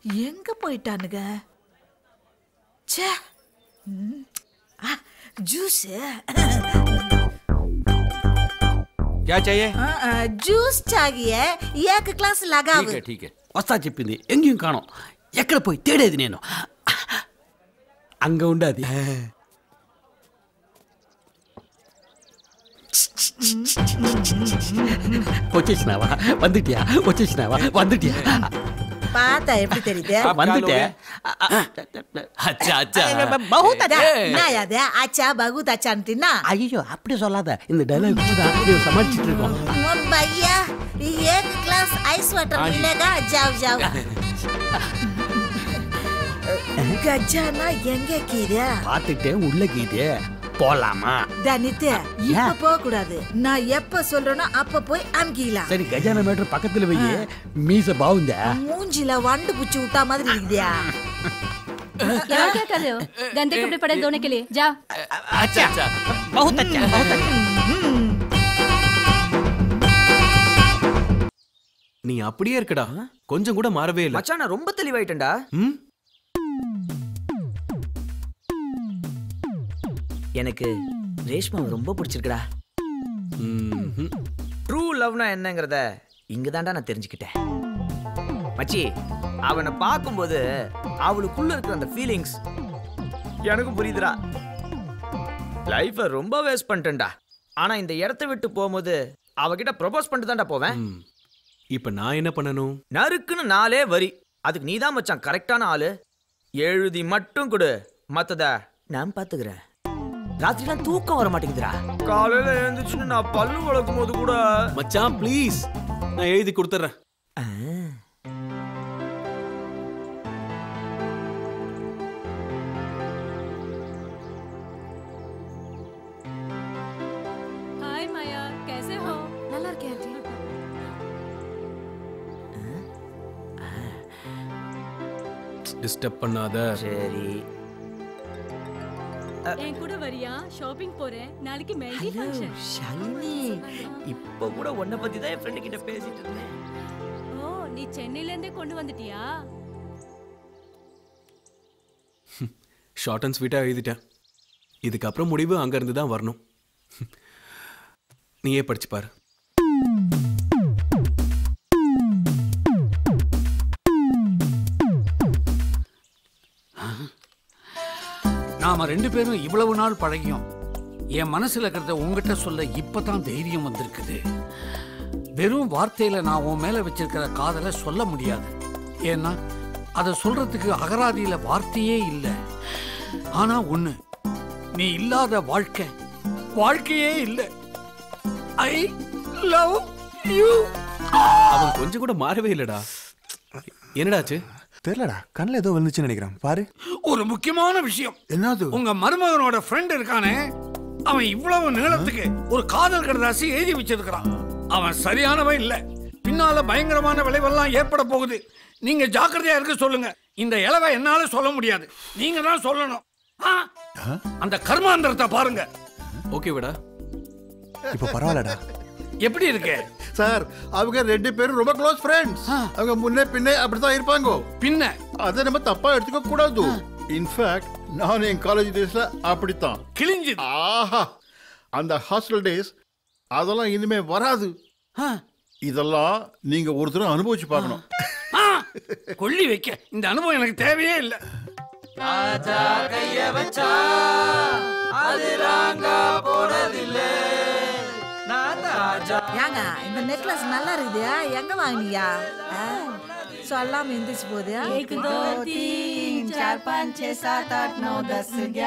எங்க போயிட்டானுங்க? ச்சே. जूस क्या चाहिए? जूस चाहिए, एक ग्लास लगाओ। ठीक है ठीक है। वस्ता చెప్పింది ఎంగిం కాణం ఎక్కడ పోయి తేడేది నేను అంగ ఉండాది వచ్చేసినావా வந்துட்டியா पाता எப்படி தெரியுது வந்துட்டேன் अच्छा अच्छा बहुत अच्छा ना याद है अच्छा बहुत अच्छा अंतिना ஐயோ அப்படி சொல்லாத இந்த டயலாக் கூட அப்படியே சமாளிச்சிட்டு இருக்கோம் भैया एक ग्लास आइस वाटर मिलेगा जाओ जाओ गजाना எங்க கீதே பாத்துட்டே உள்ள கீதே போலாமா தனிதே இப்ப போக கூடாது நான் எப்ப சொல்றேனோ அப்ப போய் அம்கிலாம் சரி கஜானா மேட்டர் பக்கத்துல வையே மீச பாவுங்க மூஞ்சில வண்டு புச்சி விட்டா மாதிரி இருக்குதியா क्या क्या कर रहे हो गंदे कपड़े पड़े धोने के लिए जाओ अच्छा अच्छा बहुत अच्छा நீ அப்படியே இருக்கடா கொஞ்சம் கூட மாறவே இல்ல மச்சான் நான் ரொம்ப தெளிவாயிட்டேன்டா எனக்கு ரேஷ்மா ரொம்ப பிடிச்சிருக்குடா ட்ரூ லவ்னா என்னங்கறத இங்கதான்டா நான் தெரிஞ்சுக்கிட்டேன் மச்சி அவனை பார்க்கும்போது அவளுக்குள்ள இருக்கிற அந்த ஃபீலிங்ஸ் எனக்கு புரியுதுடா லைஃபை ரொம்ப வேஸ்ட் பண்ணிட்டேன்டா ஆனா இந்த இடத்தை விட்டு போகும்போது அவகிட்ட ப்ரொபோஸ் பண்ணிட்டு தான்டா போவேன் இப்ப நான் என்ன பண்ணணும் நறுக்குன்னு 4 வரி அதுக்கு நீதான் மச்சான் கரெக்டான ஆளு எழுதி மட்டும் கொடு மத்தத நான் பாத்துக்கிறேன் ராத்திரிலாம் தூக்கம் வர மாட்டேங்குதுடா காலையில எழுந்துச்சுன்னு நான் பல்லு வளக்கும் போது கூட மச்சான் ப்ளீஸ் நான் எழுதி கொடுத்துறேன் हाय माया कैसे हो நல்லா இருக்கேன் ஆண்டி டிஸ்டர்ப் பண்ணாத சரி என் கூட வரியா ஷாப்பிங் போறேன் நாளைக்கு மெஹந்தி ஃபங்க்ஷன் ஷாலினி இப்போ கூட உன்னை பத்தி தான் என் ஃப்ரெண்ட் கிட்ட பேசிட்டு இருந்தேன் ஓ நீ சென்னையில இருந்தே கொண்டு வந்துட்டியா ஷார்ட் அண்ட் ஸ்வீட்டா எழுதிட்டேன் இதுக்கப்புறம் முடிவு அங்க இருந்து தான் வரணும் நீயே படிச்சு பாரு நாம 2 பேரும் இவ்வளவு நாள் பழகியும் என் மனசுல இருக்கிறத உங்ககிட்ட சொல்ல இப்பதான் தைரியம் வந்திருக்குது வெறும் வார்த்தையில நான் உன் மேல வச்சிருக்கிற காதலை சொல்ல முடியாது ஏன்னா அதை சொல்றதுக்கு அகராதியில வார்த்தையே இல்லை ஆனா ஒண்ணு நீ இல்லாத வாழ்க்கையே இல்லை ஐ லவ் யூ அவன் கொஞ்சம் கூட மாறவே இல்லடா என்னடாச்சு தெரியலடா கண்ணில் ஏதோ வந்துச்சுன்னு நினைக்கிறேன் பாரு ஒரு முக்கியமான விஷயம் என்னது உங்க மருமகனோட ஃப்ரெண்ட் இருக்கானே அவன் இவ்வளவு நீளத்துக்கு ஒரு காதல் கடிதாசி எழுதி வச்சிருக்கிறான் அவன் சரியானவன் இல்ல பின்னால பயங்கரமான விளைவெல்லாம் ஏற்பட போகுது நீங்க ஜாக்கிரதையா இருக்க சொல்லுங்க இந்த இளவை என்னால சொல்ல முடியாது நீங்க தான் சொல்லணும் அந்த கர்மாந்திரத்தை பாருங்க ஓகே விடா இப்போ பரவாயில்லடா எப்படி இருக்கு சார் அவங்க 2 பேரும் ரொம்ப க்ளோஸ் ஃப்ரெண்ட்ஸ் அவங்க முன்னே பின்னே அப்படிதான் இருப்பாங்க பின்ன அதை நம்ம தப்பா எடுத்துக்க கூடாது இன்ஃபேக்ட் நான் என் காலேஜ் டேஸ்ல அப்படித்தான் கிழிஞ்சு ஆஹா அந்த ஹாஸ்டல் டேஸ் அதெல்லாம் இனிமே வராது இதெல்லாம் நீங்க ஒரு தடவை அனுபவிச்சு பார்க்கணும் கொள்ளி வைக்க இந்த அனுபவம் எனக்கு தேவையே இல்லை ராஜா கைய வச்சா அது ராங்கா போனதில்லை ஏங்க இந்த நெக்லஸ் நல்லா இருக்குது எங்க வாங்குனியா சொல்லாம எந்திரிச்சு போகுது 1 2 3 4 5 6 7 8 9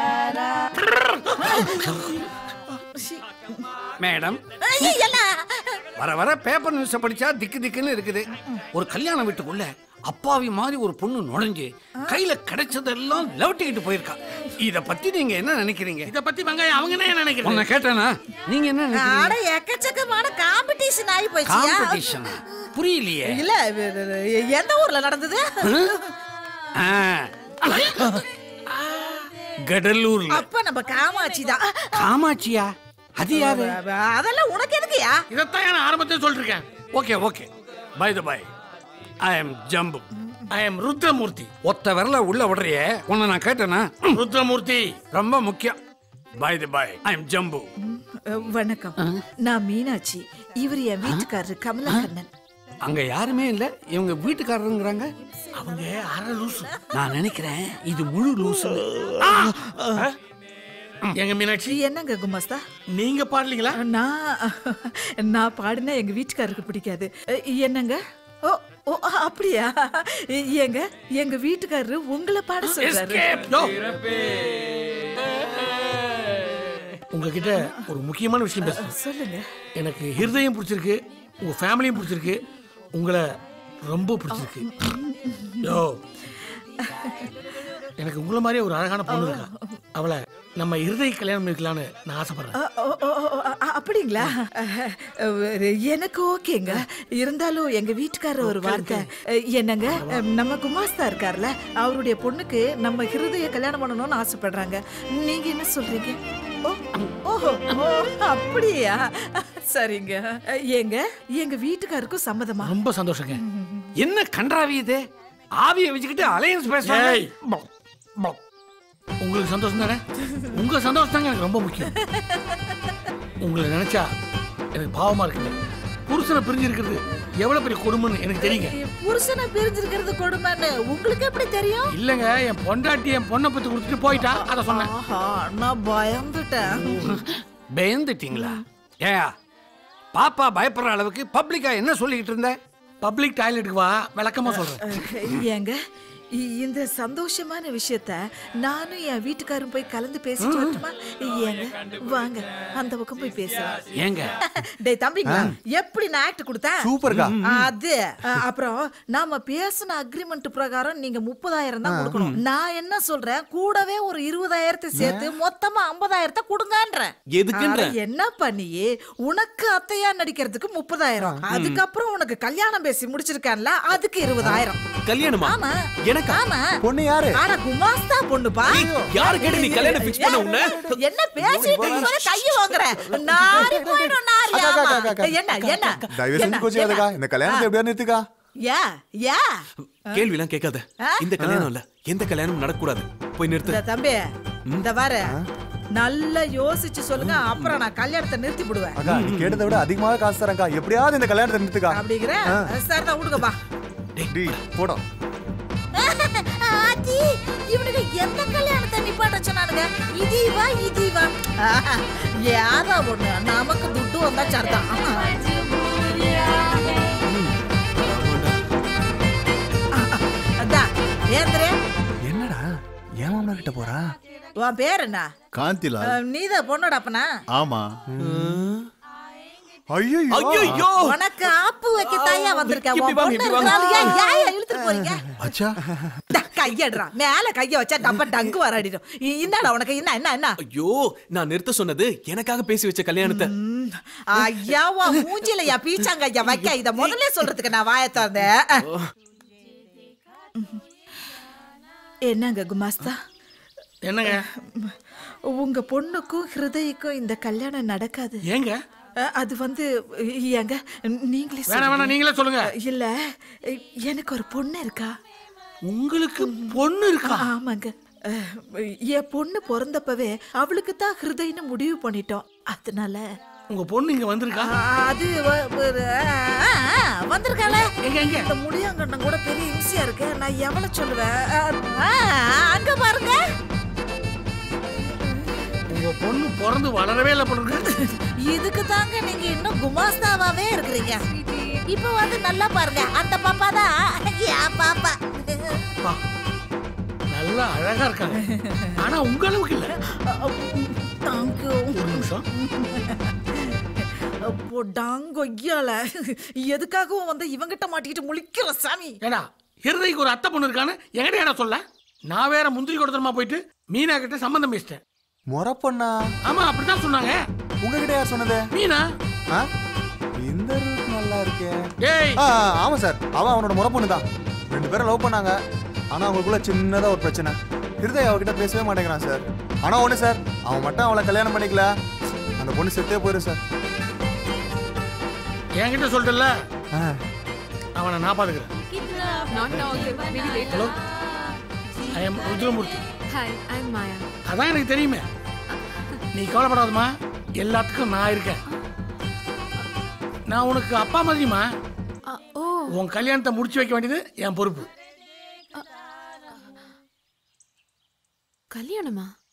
10 11 மேடம் வர வர பேப்பர் நியூஸ் படிச்சா திக்குன்னு இருக்குது ஒரு கல்யாண வீட்டுக்குள்ள அப்பாவி மாதிரி ஒரு பொண்ணு நுழைஞ்சு கையில கிடைச்சதெல்லாம் லவட்டிக்கிட்டு போயிருக்கா இத பத்தி நீங்க என்ன நினைக்கிறீங்க இத பத்தி வெங்காயம் அவங்க என்ன நினைக்கிறீங்க உன்னை கேட்டேனா நீங்க என்ன நினைக்கிறீங்க அட எக்கச்சக்கமான காம்படிஷன் ஆயி போச்சு காம்படிஷன் புரியலையே இல்ல எந்த ஊர்ல நடந்தது கடலூர்ல அப்ப நம்ம காமாட்சி தான் காமாட்சியா அது யாரு அதெல்லாம் உனக்கு எதுக்குயா இதத்தான் நான் ஆரம்பத்தில் சொல்லிருக்கேன் okay okay bye the bye I am Jambu I am Rudramurthy. ஒத்த விரல உள்ள விடுறியே, உன்னை நான் கேட்டேனா? ருத்ரமூர்த்தி ரொம்ப முக்கியம். Bye the bye, I am Jambu. வணக்கம், நான் மீனாட்சி. இவர் என் வீட்டுக்காரரு கமலக்கண்ணன். அங்க யாருமே இல்ல, இவங்க வீட்டுக்காரருங்கிறாங்க. அவங்க அரை லூசு. நான் நினைக்கிறேன் இது முழு லூசு. எங்க மீனாட்சி, என்னங்க குமாஸ்தா? நீங்க பாடலீங்களா? நான் பாடினா எங்க வீட்டுக்காரருக்கு பிடிக்காது. என்னங்க? ஓ ஓ அப்படியா? எங்க வீட்டுக்காரரு உங்களை பாட சொல்றாரு. உங்ககிட்ட ஒரு முக்கியமான விஷயம் பேச சொல்லுங்க. எனக்கு ஹிருதயம் பிடிச்சிருக்கு, உங்க ஃபேமிலியும் பிடிச்சிருக்கு, உங்களை ரொம்ப பிடிச்சிருக்கு. யோ, எனக்கு உங்களை மாதிரியே ஒரு அழகான பொண்ணு இருக்கா. அவளை நம்ம ஹிருதய கல்யாணம் இருக்கலான்னு நான் ஆசைப்படுறேன். அப்படிங்களா? எனக்கு ஓகேங்க. இருந்தாலும் எங்க வீட்டுக்காரர் ஒரு வார்த்தை. என்னங்க, நம்ம குமாஸ்தா இருக்கார்ல, அவருடைய பொண்ணுக்கு நம்ம ஹிருதய கல்யாணம் பண்ணணும்னு ஆசைப்படுறாங்க. நீங்க என்ன சொல்றீங்க? ஓஹோ, அப்படியா? சரிங்க. எங்க வீட்டுக்காருக்கும் சம்மதமா? ரொம்ப சந்தோஷங்க. என்ன கன்றாவி இது? ஆவியை வச்சுக்கிட்டு அலையன்ஸ் பேசுறாங்க. உங்களுக்கு சந்தோஷம் தானே? உங்க சந்தோஷம் தாங்க எனக்கு ரொம்ப முக்கியம். உங்களை நினைச்சா எனக்கு பாவமா இருக்குங்க. புருஷனை பிரிஞ்சிருக்கிறது எவ்வளவு பெரிய கொடுமைன்னு எனக்கு தெரியுங்க. புருஷனை பிரிஞ்சிருக்கிறது கொடுமைன்னு உங்களுக்கு எப்படி தெரியும்? இல்லங்க, என் பொண்டாட்டி என் பொண்ணை பத்தி கொடுத்துட்டு போயிட்டா, அத சொன்னேன். நான் பயந்துட்டேன். பயந்துட்டீங்களா? ஏயா, பாப்பா பயப்படுற அளவுக்கு பப்ளிக்கா என்ன சொல்லிக்கிட்டு இருந்த? பப்ளிக் டாய்லெட்டுக்கு வா, விளக்கமா சொல்றேன். ஏங்க, இந்த சந்தோஷமான விஷயத்த நானும் என் வீட்டுக்காரும் போய் கலந்து பேசிட்டு வரட்டுமா? ஏங்க வாங்க, அந்த பக்கம் போய் பேசலாம். ஏங்க டேய் தம்பிங்க, எப்படி நான் ஆக்ட் கொடுத்தேன்? சூப்பர்க்கா. அது அப்புறம் நாம பேசின அக்ரிமெண்ட் பிரகாரம் நீங்க 30,000 தான் கொடுக்கணும். நான் என்ன சொல்றேன், கூடவே ஒரு 20,000 சேர்த்து மொத்தமா 50,000 கொடுங்கன்றேன். எதுக்குன்ற? என்ன பண்ணி உனக்கு அத்தையா நடிக்கிறதுக்கு 30,000, அதுக்கப்புறம் உனக்கு கல்யாணம் பேசி முடிச்சிருக்கான்ல, அதுக்கு 20,000. கல்யாணமா? ஆமா. எனக்கு ஆமா. பொண்ணு யாரு? ஆனா குமாஸ்தா பொண்ணுப்பா. யாரு கேட்டு நீ கல்யாணம் ஃபிக்ஸ் பண்ண? உன்ன என்ன பேசிட்டு இருக்க? கைய வாங்குற நாரி போய்டும் நாரி. என்ன தயவு செஞ்சு கோச்சிக்காதக்கா, இந்த கல்யாணத்தை எப்படியா நிறுத்துக்கா. யா கேள்வி எல்லாம் கேட்காத. இந்த கல்யாணம் இல்ல, எந்த கல்யாணம் நடக்கூடாது. போய் நிறுத்து. தம்பி, இந்த வார நல்லா யோசிச்சு சொல்லுங்க, அப்புறம் நான் கல்யாணத்தை நிறுத்தி விடுவேன். அக்கா, நீ கேட்டதை விட அதிகமாக காசு தரேன்க்கா, எப்படியாவது இந்த கல்யாணத்தை நிறுத்துக்கா. அப்படிங்கிற சார் தான் விடுங்கப்பா. டேய் போடா. ஆதி, இவனுக்கு எந்த கல்யாணத்தை நிப்பாட்ட சொன்னானுங்க? இதுவா யாரா ஒண்ணு, நமக்கு துட்டு வந்தா சரிதான். என்னடா ஏன் மாமனார் கிட்ட போறா? உன் பேர் என்ன? காந்திலால். நீதான் பொண்ணோட அப்பனா? ஆமா. ஐயோ ஐயோ, உனக்கு ஆப்பு வைக்க தாயா வந்திருக்க. இப்படி வாங்க, இப்படி வாங்க. இழுத்துட்டு போறீங்க. அச்சா, கையடுறா, மேல கைய வச்சா டப்ப டங்கு வராடிடும். இந்தாடா உனக்கு. என்ன? ஐயோ, நான் நிறுத்த சொன்னது எனக்காக பேசி வச்ச கல்யாணத்தை. ஐயாவா மூஞ்சிலையா பீச்சாங்க ஐயா வைக்க. இத முதல்ல சொல்றதுக்கு நான் வாய திறந்தேன். என்னங்க குமாஸ்தா? என்னங்க? உங்க பொண்ணுக்கும் ஹிருதய்க்கும் இந்த கல்யாணம் நடக்காது. ஏங்க? அது வந்து ஏங்க நீங்களே வேணாம், நீங்களே சொல்லுங்க. இல்ல, எனக்கு ஒரு பொண்ணு இருக்கா. உங்களுக்கு பொண்ணு இருக்கா? ஆமாங்க. என் பொண்ணு பிறந்தப்பவே அவளுக்கு தான் ஹிருதயன்னு முடிவு பண்ணிட்டோம். அதனால உங்க பொண்ணு இங்க வந்திருக்கா? அது வந்திருக்கால. எங்க இந்த முடியாங்கண்ணன் கூட பெரிய இம்சியா இருக்கு. நான் எவ்வளவு சொல்லுவேன். அங்க பாருங்க. உங்க பொண்ணு பிறந்து வளரவே இல்லை பொண்ணு. இதுக்கு தாங்க நீங்க இன்னும் குமாஸ்தாவாவே இருக்கிறீங்க. இப்ப வந்து நல்லா பாருங்க, அந்த பாப்பா தான் என் பாப்பா. நல்லா அழகா இருக்காங்க, ஆனா உங்க அளவுக்கு இல்ல. ஒரு நிமிஷம். எதுக்காகவும் வந்து இவங்கிட்ட மாட்டிக்கிட்டு முழிக்கிற சாமி. ஏடா, ஹிருதய்க்கு ஒரு அத்தை பொண்ணு இருக்கான்னு என்கிட்ட ஏடா சொல்ல? நான் வேற முந்திரி கொடுத்தமா போயிட்டு மீனா கிட்ட சம்பந்தம் பேசிட்டேன். முறை பொண்ணா? ஆமா, அப்படிதான் சொன்னாங்க. உங்ககிட்ட யார் சொன்னது? மீனா. இந்த ரூட் நல்லா இருக்கே. டேய், ஆமா சார், அவனோட முறை பொண்ணு தான். 2 பேரும் லவ் பண்ணாங்க. ஆனா அவங்களுக்குள்ள சின்னதா ஒரு பிரச்சனை. ஹிருதய் அவகிட்ட பேசவே மாட்டேங்கிறான் சார். ஆனா ஒண்ணு சார், அவன் மட்டும் அவளை கல்யாணம் பண்ணிக்கல, அந்த பொண்ணு செத்தே போயிடும் சார். என்கிட்ட சொல்லிட்டல, அவனை நான் பாத்துக்கிறேன். Not now, okay. Maybe later. Hello I am Rudramurthy. Hi, I'm Maya. அதான் எனக்கு தெரியுமே. நீ கவலைப்படாதம்மா, எல்லாத்துக்கும் நான் இருக்கேன். நான் உனக்கு அப்பா மாதிரிமா. உன் கல்யாணத்தை முடிச்சு வைக்க வேண்டியது என் பொறுப்பு. கல்யாணமா?